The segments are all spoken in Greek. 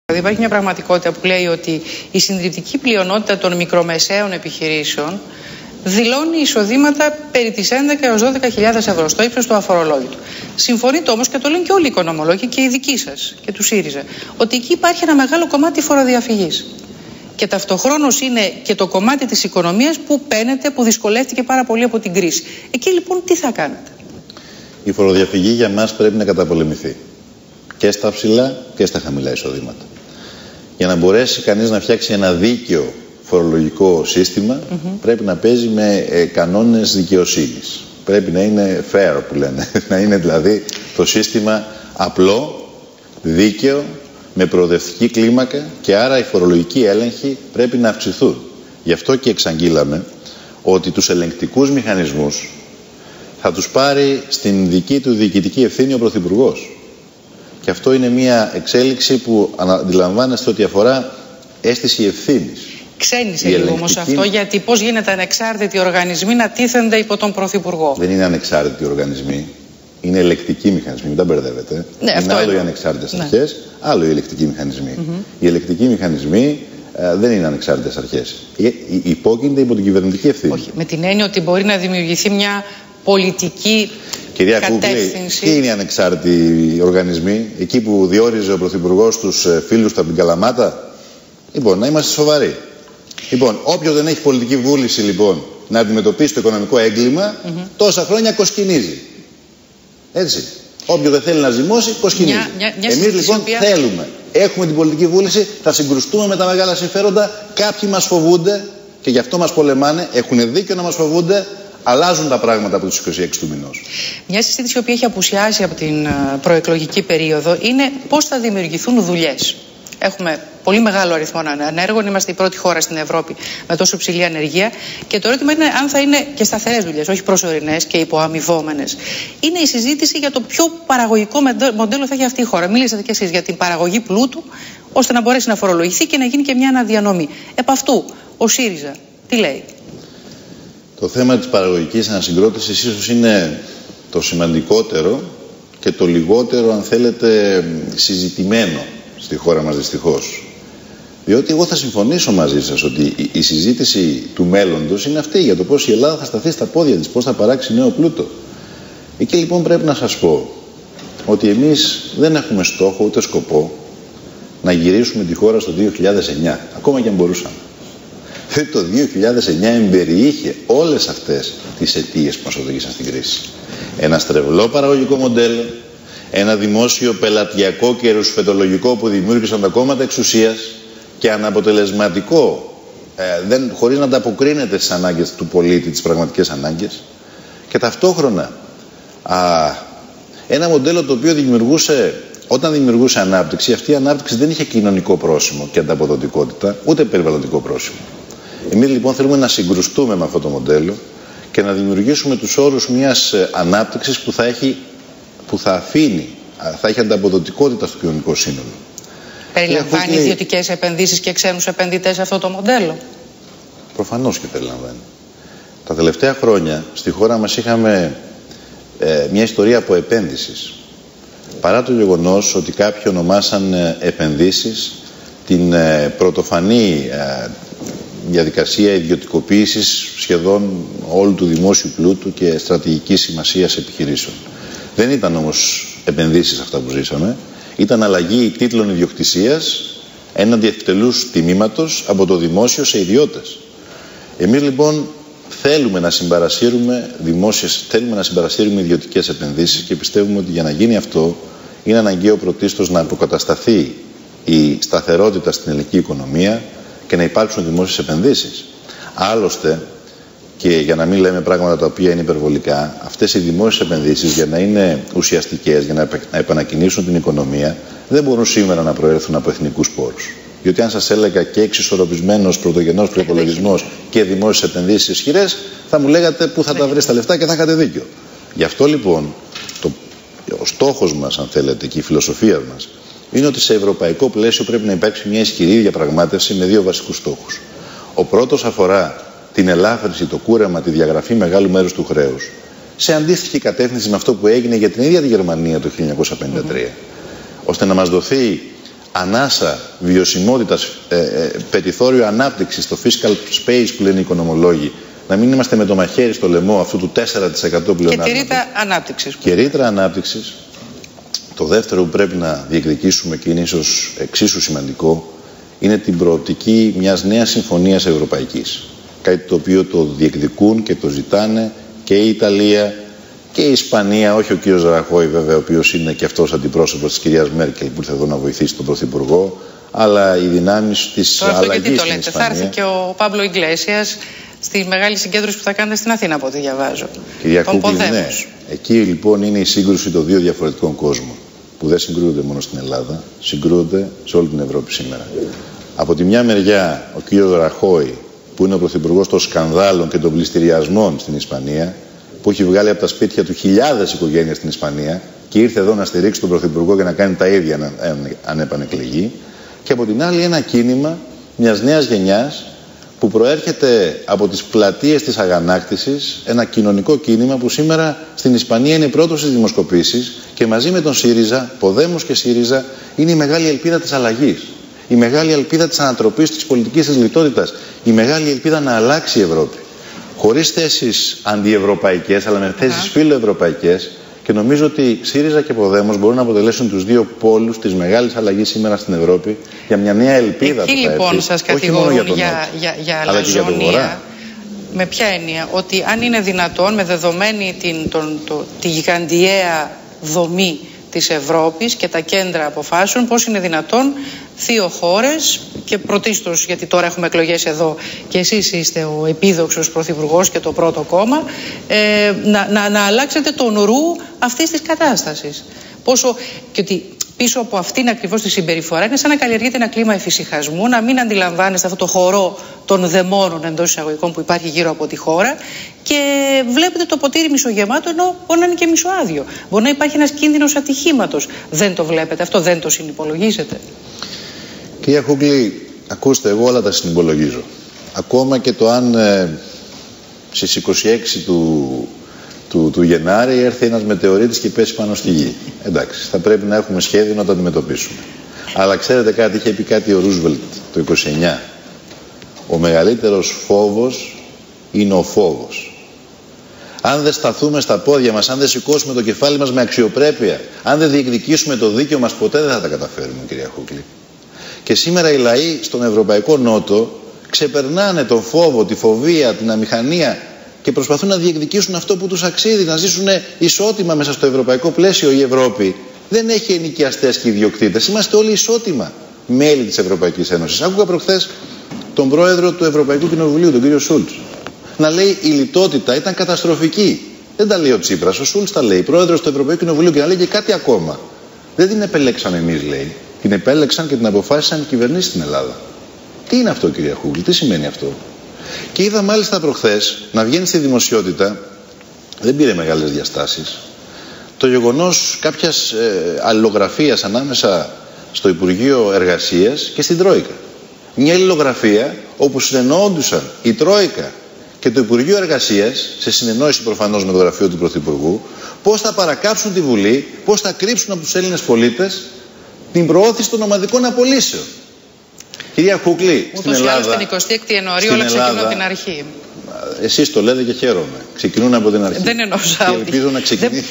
Υπάρχει μια πραγματικότητα που λέει ότι η συντριπτική πλειονότητα των μικρομεσαίων επιχειρήσεων δηλώνει εισοδήματα περί τις 11 έως 12.000 ευρώ στο ύψος του αφορολόγητου. Συμφωνείτε όμως, και το λένε και όλοι οι οικονομολόγοι και οι δικοί σας και του ΣΥΡΙΖΑ, ότι εκεί υπάρχει ένα μεγάλο κομμάτι φοροδιαφυγής. Και ταυτοχρόνως είναι και το κομμάτι της οικονομίας που παίνεται, που δυσκολεύτηκε πάρα πολύ από την κρίση. Εκεί λοιπόν τι θα κάνετε? Η φοροδιαφυγή για μας πρέπει να καταπολεμηθεί. Και στα ψηλά και στα χαμηλά εισοδήματα. Για να μπορέσει κανείς να φτιάξει ένα δίκαιο φορολογικό σύστημα, πρέπει να παίζει με κανόνες δικαιοσύνης. Πρέπει να είναι fair, που λένε. Να είναι δηλαδή το σύστημα απλό, δίκαιο, με προοδευτική κλίμακα, και άρα οι φορολογικοί έλεγχοι πρέπει να αυξηθούν. Γι' αυτό και εξαγγείλαμε ότι τους ελεγκτικούς μηχανισμούς θα τους πάρει στην δική του διοικητική ευθύνη ο Πρωθυπουργός. Και αυτό είναι μια εξέλιξη που αντιλαμβάνεστε ότι αφορά αίσθηση ευθύνης. Ξένησε λίγο όμως αυτό, γιατί πώς γίνεται ανεξάρτητοι οργανισμοί να τίθενται υπό τον Πρωθυπουργό? Δεν είναι ανεξάρτητοι οργανισμοί. Είναι ελεκτικοί μηχανισμοί, μην τα μπερδεύετε. Ναι, είναι άλλο οι ανεξάρτητες αρχές, άλλο οι ελεκτικοί μηχανισμοί. Οι ελεκτικοί μηχανισμοί δεν είναι ανεξάρτητες αρχές. Υπόκεινται υπό την κυβερνητική ευθύνη. Όχι, με την έννοια ότι μπορεί να δημιουργηθεί μια πολιτική κατεύθυνση. Ποιοι είναι οι ανεξάρτητοι οργανισμοί? Εκεί που διόριζε ο Πρωθυπουργός τους φίλους του από την Καλαμάτα. Λοιπόν, να είμαστε σοβαροί. Λοιπόν, όποιος δεν έχει πολιτική βούληση λοιπόν να αντιμετωπίσει το οικονομικό έγκλημα, τόσα χρόνια κοσκινίζει. Έτσι. Όποιος δεν θέλει να ζυμώσει, κοσκινίζει. Εμείς λοιπόν θέλουμε. Έχουμε την πολιτική βούληση, θα συγκρουστούμε με τα μεγάλα συμφέροντα. Κάποιοι μας φοβούνται και γι' αυτό μας πολεμάνε. Έχουν δίκιο να μας φοβούνται. Αλλάζουν τα πράγματα από τους 26 του μηνός. Μια συζήτηση που έχει απουσιάσει από την προεκλογική περίοδο είναι πώς θα δημιουργηθούν δουλειές. Έχουμε πολύ μεγάλο αριθμό ανέργων. Είμαστε η πρώτη χώρα στην Ευρώπη με τόσο υψηλή ανεργία. Και το ερώτημα είναι αν θα είναι και σταθερές δουλειές, όχι προσωρινές και υποαμοιβόμενες. Είναι η συζήτηση για το πιο παραγωγικό μοντέλο θα έχει αυτή η χώρα. Μίλησατε κι εσείς για την παραγωγή πλούτου, ώστε να μπορέσει να φορολογηθεί και να γίνει και μια αναδιανομή. Επ' αυτού, ο ΣΥΡΙΖΑ τι λέει? Το θέμα της παραγωγικής ανασυγκρότησης ίσως είναι το σημαντικότερο και το λιγότερο, αν θέλετε, συζητημένο στη χώρα μας, δυστυχώς. Διότι εγώ θα συμφωνήσω μαζί σας ότι η συζήτηση του μέλλοντος είναι αυτή, για το πώς η Ελλάδα θα σταθεί στα πόδια της, πώς θα παράξει νέο πλούτο. Εκεί λοιπόν πρέπει να σας πω ότι εμείς δεν έχουμε στόχο ούτε σκοπό να γυρίσουμε τη χώρα στο 2009, ακόμα και αν μπορούσαμε. Δηλαδή το 2009 εμπεριείχε όλες αυτές τις αιτίες που μας οδήγησαν στην κρίση. Ένα στρεβλό παραγωγικό μοντέλο, ένα δημόσιο πελατειακό και ρουσφετολογικό που δημιούργησαν τα κόμματα εξουσίας και αναποτελεσματικό, χωρίς να ανταποκρίνεται στις ανάγκες του πολίτη, τις πραγματικές ανάγκες, και ταυτόχρονα ένα μοντέλο το οποίο όταν δημιουργούσε ανάπτυξη, αυτή η ανάπτυξη δεν είχε κοινωνικό πρόσημο και ανταποδοτικότητα, ούτε περιβαλλοντικό πρόσημο. Εμείς λοιπόν θέλουμε να συγκρουστούμε με αυτό το μοντέλο και να δημιουργήσουμε τους όρους μιας ανάπτυξης που θα έχει ανταποδοτικότητα στο κοινωνικό σύνολο. Περιλαμβάνει ιδιωτικές επενδύσεις και ξένους επενδυτές αυτό το μοντέλο? Προφανώς και περιλαμβάνει. Τα τελευταία χρόνια στη χώρα μας είχαμε μια ιστορία από επένδυσης. Παρά το γεγονός ότι κάποιοι ονομάσαν επενδύσεις την πρωτοφανή διαδικασία ιδιωτικοποίησης σχεδόν όλου του δημόσιου πλούτου και στρατηγικής σημασίας επιχειρήσεων. Δεν ήταν όμως επενδύσεις αυτά που ζήσαμε, ήταν αλλαγή τίτλων ιδιοκτησίας έναντι εκτελούς τιμήματος από το δημόσιο σε ιδιώτες. Εμείς λοιπόν θέλουμε να συμπαρασύρουμε ιδιωτικές επενδύσεις και πιστεύουμε ότι για να γίνει αυτό είναι αναγκαίο πρωτίστως να αποκατασταθεί η σταθερότητα στην ελληνική οικονομία και να υπάρξουν δημόσιες επενδύσεις. Άλλωστε, και για να μην λέμε πράγματα τα οποία είναι υπερβολικά, αυτές οι δημόσιες επενδύσεις για να είναι ουσιαστικές, για να επανακινήσουν την οικονομία, δεν μπορούν σήμερα να προέρθουν από εθνικούς πόρους. Διότι αν σας έλεγα και εξισορροπισμένος πρωτογενός προϋπολογισμός και δημόσιες επενδύσεις ισχυρές, θα μου λέγατε πού θα τα βρεις τα λεφτά και θα είχατε δίκιο. Γι' αυτό λοιπόν ο στόχος μας, αν θέλετε, και η φιλοσοφία μας είναι ότι σε ευρωπαϊκό πλαίσιο πρέπει να υπάρξει μια ισχυρή διαπραγμάτευση με δύο βασικούς στόχους. Ο πρώτος αφορά την ελάφρυνση, το κούρεμα, τη διαγραφή μεγάλου μέρους του χρέους, σε αντίστοιχη κατεύθυνση με αυτό που έγινε για την ίδια τη Γερμανία το 1953, ώστε να μας δοθεί ανάσα βιωσιμότητας, περιθώριο ανάπτυξης, το fiscal space που λένε οι οικονομολόγοι, να μην είμαστε με το μαχαίρι στο λαιμό αυτού του 4% πλεονάσματος. Και τη ρήτρα ανάπτυξης. Και ρήτρα ανάπτυξης. Το δεύτερο που πρέπει να διεκδικήσουμε, και είναι ίσως εξίσου σημαντικό, είναι την προοπτική μιας νέας συμφωνίας ευρωπαϊκής. Κάτι το οποίο το διεκδικούν και το ζητάνε και η Ιταλία και η Ισπανία, όχι ο κύριος Ραχόη βέβαια, ο οποίος είναι και αυτός αντιπρόσωπος της κυρίας Μέρκελ που ήρθε εδώ να βοηθήσει τον Πρωθυπουργό, αλλά οι δυνάμεις της αλλαγής στην Ισπανία. Θα έρθει και ο Πάμπλο Ιγκλέσιας στη μεγάλη συγκέντρωση που θα κάνετε στην Αθήνα, από ό,τι διαβάζω. Κυρία Κούκλη, ναι. Εκεί λοιπόν είναι η σύγκρουση των δύο διαφορετικών κόσμων, που δεν συγκρούονται μόνο στην Ελλάδα, συγκρούονται σε όλη την Ευρώπη σήμερα. Από τη μια μεριά ο κύριος Ραχόη, που είναι ο πρωθυπουργός των σκανδάλων και των πληστηριασμών στην Ισπανία, που έχει βγάλει από τα σπίτια του χιλιάδες οικογένειες στην Ισπανία και ήρθε εδώ να στηρίξει τον πρωθυπουργό και να κάνει τα ίδια αν επανεκλεγεί. Και από την άλλη ένα κίνημα μιας νέας γενιάς που προέρχεται από τις πλατείες της αγανάκτησης, ένα κοινωνικό κίνημα που σήμερα στην Ισπανία είναι πρώτο στις δημοσκοπήσεις και μαζί με τον ΣΥΡΙΖΑ, Ποδέμος και ΣΥΡΙΖΑ, είναι η μεγάλη ελπίδα της αλλαγής. Η μεγάλη ελπίδα της ανατροπής της πολιτικής της λιτότητας. Η μεγάλη ελπίδα να αλλάξει η Ευρώπη. Χωρίς θέσεις αντιευρωπαϊκές, αλλά με θέσεις φιλοευρωπαϊκές. Και νομίζω ότι ΣΥΡΙΖΑ και Ποδέμος μπορούν να αποτελέσουν τους δύο πόλους της μεγάλης αλλαγής σήμερα στην Ευρώπη για μια νέα ελπίδα. Εκεί λοιπόν σας κατηγορούν για αλαζονία. Με ποια έννοια? Ότι αν είναι δυνατόν, με δεδομένη τη γιγαντιαία δομή της Ευρώπης και τα κέντρα αποφάσεων, πώς είναι δυνατόν δύο χώρες, και πρωτίστως γιατί τώρα έχουμε εκλογές εδώ και εσείς είστε ο επίδοξος πρωθυπουργός και το πρώτο κόμμα, να αλλάξετε τον ρου αυτής της κατάστασης. Πόσο, και ότι πίσω από αυτήν ακριβώς τη συμπεριφορά είναι σαν να καλλιεργείται ένα κλίμα εφησυχασμού, να μην αντιλαμβάνεστε αυτό το χορό των δαιμόνων εντός εισαγωγικών που υπάρχει γύρω από τη χώρα και βλέπετε το ποτήρι μισογεμάτο ενώ μπορεί να είναι και μισοάδιο. Μπορεί να υπάρχει ένας κίνδυνος ατυχήματος. Δεν το βλέπετε αυτό, δεν το συνυπολογίζετε? Κυρία Κούκλη, ακούστε, εγώ όλα τα συνυπολογίζω. Ακόμα και το αν στις 26 του Γενάρη έρθει ένας μετεωρίτης και πέσει πάνω στη γη. Εντάξει, θα πρέπει να έχουμε σχέδιο να το αντιμετωπίσουμε. Αλλά ξέρετε κάτι, είχε πει κάτι ο Ρούσβελτ το 29. Ο μεγαλύτερος φόβος είναι ο φόβος. Αν δεν σταθούμε στα πόδια μας, αν δεν σηκώσουμε το κεφάλι μας με αξιοπρέπεια, αν δεν διεκδικήσουμε το δίκαιο μας, ποτέ δεν θα τα καταφέρουμε, κυρία Κούκλη. Και σήμερα οι λαοί στον Ευρωπαϊκό Νότο ξεπερνάνε τον φόβο, τη φοβία, την αμηχανία και προσπαθούν να διεκδικήσουν αυτό που τους αξίζει, να ζήσουν ισότιμα μέσα στο ευρωπαϊκό πλαίσιο. Η Ευρώπη δεν έχει ενοικιαστές και ιδιοκτήτες. Είμαστε όλοι ισότιμα μέλη της Ευρωπαϊκής Ένωσης. Άκουγα προχθές τον πρόεδρο του Ευρωπαϊκού Κοινοβουλίου, τον κύριο Σούλτς, να λέει η λιτότητα ήταν καταστροφική. Δεν τα λέει ο Τσίπρας, ο Σούλτς τα λέει, πρόεδρος του Ευρωπαϊκού Κοινοβουλίου, και να λέει και κάτι ακόμα. Δεν την επελέξαμε εμείς, λέει. Την επέλεξαν και την αποφάσισαν οι κυβερνήσεις στην Ελλάδα. Τι είναι αυτό, κυρία Κούκλη, τι σημαίνει αυτό? Και είδα μάλιστα προχθές να βγαίνει στη δημοσιότητα, δεν πήρε μεγάλες διαστάσεις, το γεγονός κάποιας αλληλογραφίας ανάμεσα στο Υπουργείο Εργασίας και στην Τρόικα. Μια αλληλογραφία όπου συνεννοόντουσαν η Τρόικα και το Υπουργείο Εργασίας, σε συνεννόηση προφανώς με το γραφείο του Πρωθυπουργού, πώς θα παρακάψουν τη Βουλή, πώς θα κρύψουν από τους Έλληνες πολίτες την προώθηση των ομαδικών απολύσεων. Κυρία Κούκλη, στην Ελλάδα... Στην 26η Ιανουαρίου όλα ξεκινούν από την αρχή. Εσείς το λέτε και χαίρομαι. Ξεκινούν από την αρχή. Δεν εννοούσα. Και ελπίζω να ξεκινήσει.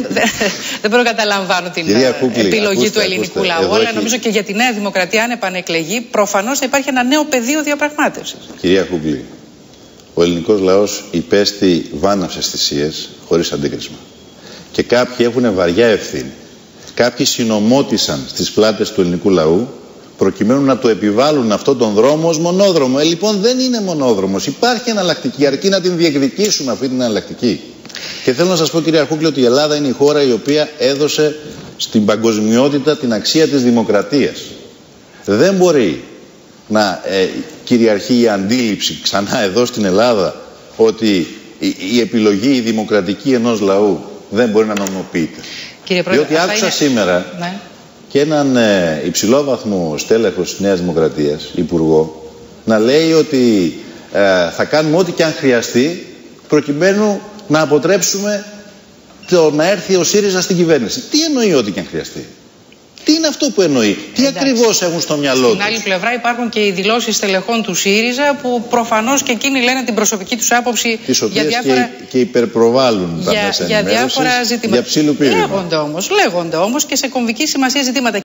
Δεν προκαταλαμβάνω την επιλογή του ελληνικού λαού. Αλλά νομίζω και για τη Νέα Δημοκρατία, αν επανεκλεγεί, προφανώς θα υπάρχει ένα νέο πεδίο διαπραγμάτευσης. Κυρία Κούκλη, ο ελληνικός λαός υπέστη βάναυσες θυσίες χωρίς αντίκρισμα. Και κάποιοι έχουν βαριά ευθύνη. Κάποιοι συνομότησαν στις πλάτες του ελληνικού λαού προκειμένου να το επιβάλλουν αυτόν τον δρόμο ως μονόδρομο. Λοιπόν, δεν είναι μονόδρομος. Υπάρχει εναλλακτική, αρκεί να την διεκδικήσουμε αυτή την εναλλακτική. Και θέλω να σας πω, κυρία Κούκλη, ότι η Ελλάδα είναι η χώρα η οποία έδωσε στην παγκοσμιότητα την αξία της δημοκρατίας. Δεν μπορεί να κυριαρχεί η αντίληψη ξανά εδώ στην Ελλάδα ότι η επιλογή η δημοκρατική ενός λαού δεν μπορεί να νομιμοποιείται. Διότι άκουσα σήμερα και έναν υψηλόβαθμο στέλεχος της Νέας Δημοκρατίας, υπουργό, να λέει ότι θα κάνουμε ό,τι και αν χρειαστεί προκειμένου να αποτρέψουμε το να έρθει ο ΣΥΡΙΖΑ στην κυβέρνηση. Τι εννοεί ό,τι και αν χρειαστεί? Τι είναι αυτό που εννοεί, τι ακριβώς έχουν στο μυαλό τους? Στην άλλη πλευρά υπάρχουν και οι δηλώσεις στελεχών του ΣΥΡΙΖΑ που προφανώς και εκείνοι λένε την προσωπική τους άποψη για διάφορα, και υπερπροβάλλουν τα μέσα για διάφορα ζητήματα. Για ψήλου πύρημα. Λέγονται όμως και σε κομβική σημασία ζητήματα.